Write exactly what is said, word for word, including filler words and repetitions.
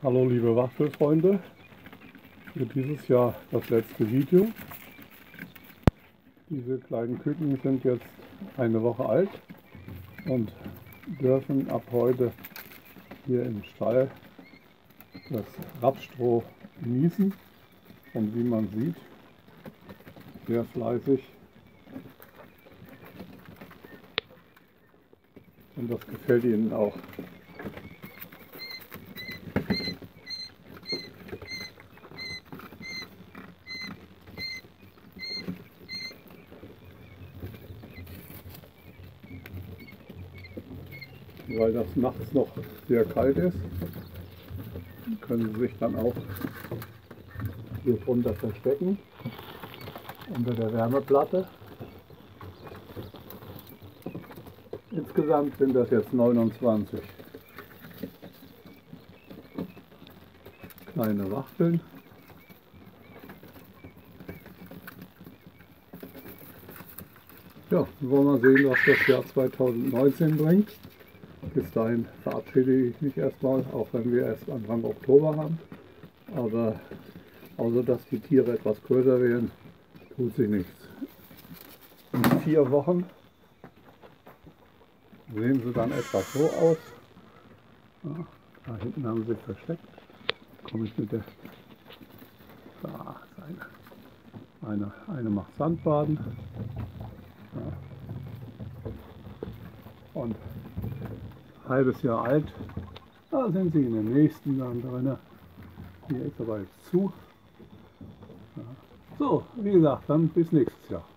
Hallo liebe Wachtelfreunde, für dieses Jahr das letzte Video. Diese kleinen Küken sind jetzt eine Woche alt und dürfen ab heute hier im Stall das Rapsstroh genießen und wie man sieht, sehr fleißig, und das gefällt ihnen auch. Weil das nachts noch sehr kalt ist, können sie sich dann auch hier drunter verstecken, unter der Wärmeplatte. Insgesamt sind das jetzt neunundzwanzig kleine Wachteln. Ja, wir wollen mal sehen, was das Jahr zweitausendneunzehn bringt. Bis dahin verabschiede ich mich erstmal, auch wenn wir erst Anfang Oktober haben. Aber außer dass die Tiere etwas größer werden, tut sich nichts. In vier Wochen sehen sie dann etwa so aus. Ja, da hinten haben sie sich versteckt. Komme ich mit der. Da ist eine. Eine, eine macht Sandbaden. Ja. Und halbes Jahr alt, da sind sie in den nächsten dann drin. Hier ist aber jetzt zu. Ja. So, wie gesagt, dann bis nächstes Jahr.